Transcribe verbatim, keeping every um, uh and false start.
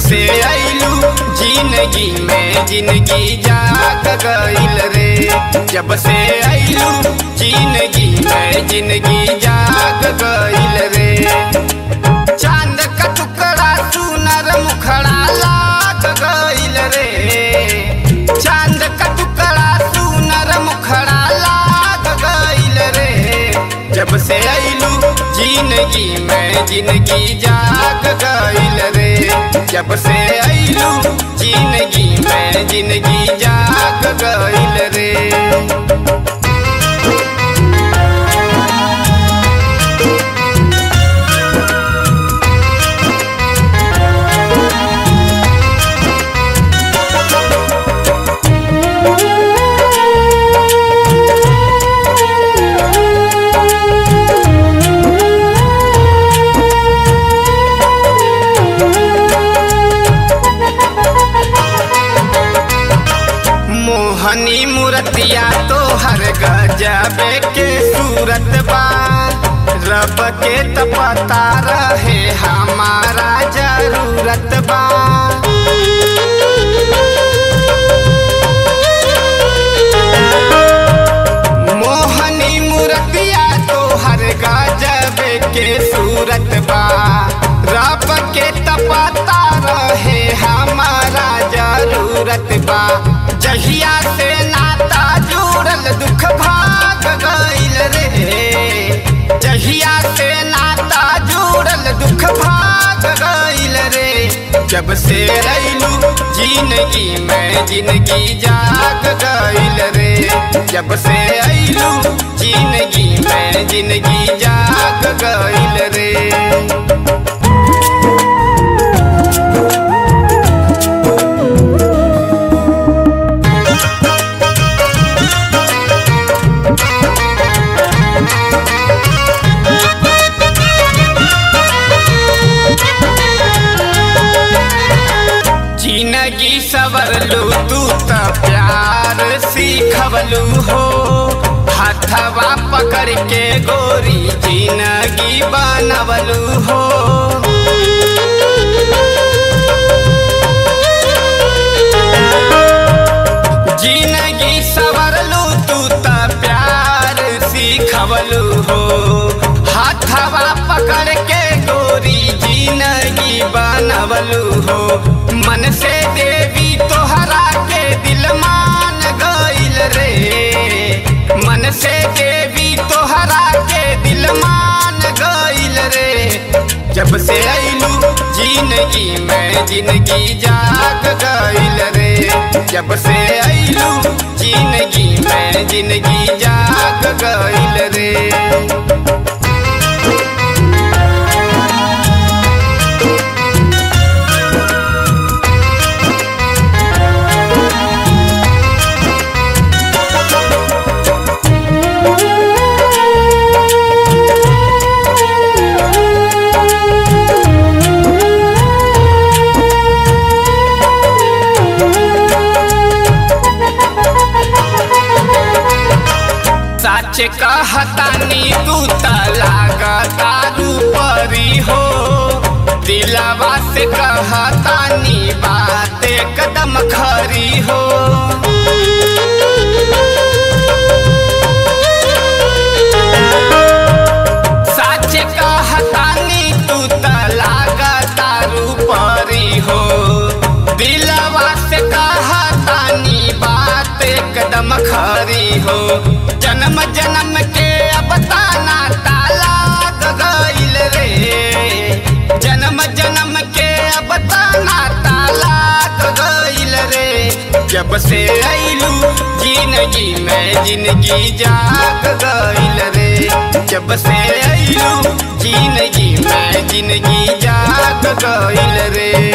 से आइलू जिंदगी में जिंदगी जाग गइल रे। जब से आइलू जिंदगी में जिंदगी जाग गइल रे। चांद का टुकड़ा सुनर मुखड़ा लाग गइल रे। चांद का टुकड़ा सुनर मुखड़ा लाग गइल रे। जब से आइलू जिंदगी में जिंदगी जाग गइल रे। जब से आइलू जिंदगी में जिंदगी जाग गइल रे। मोहनी मूर्तिया तो हर गजबे के सूरत बा। रब के त पता रहे हमारा जरूरत बा। मोहनी मूर्तिया तो हर गजबे के सूरत बा। रब के त पता रहे हमारा जरूरत बा। जहिया से नाता जुड़ल दुख भाग गइल रे। जहिया से नाता जुड़ल दुख भाग गइल रे। जब से आइलू जिंदगी में जिंदगी जाग गइल रे। जब से आइलू जिंदगी में जिंदगी जाग गइल रे। जिंदगी सवरलू तू त प्यार सीखवलू हो। हाथवा पकड़ के गोरी जिंदगी बनवलू हो। जिंदगी सवरलू तू त प्यार सीखवलू हो। हाथवा पकड़ के गोरी जिंदगी बनवलू हो। मन से देवी तोहरा के दिल मान गइल रे। मन से देवी तोहरा के दिल मान गइल रे। जब से आइलू जिंदगी में जिंदगी जाग गइल रे। जब से आइलू जिंदगी में जिंदगी जाग गइल रे। सच कहतानी तू त लागता रूपरी हो। दिलवा से कहतानी बात एकदम खरी हो। सच कहतानी तू त लागता रूपरी हो। दिलवा से कहतानी बात एकदम खरी हो। जन्म जन्म के अब ताना ताला गइल रे। जन्म जन्म के अब ताना ताला गइल रे। जब से आइलू जिंदगी में जिंदगी जाग गइल रे। जब से आइलू जिंदगी में जिंदगी जाग गइल रे।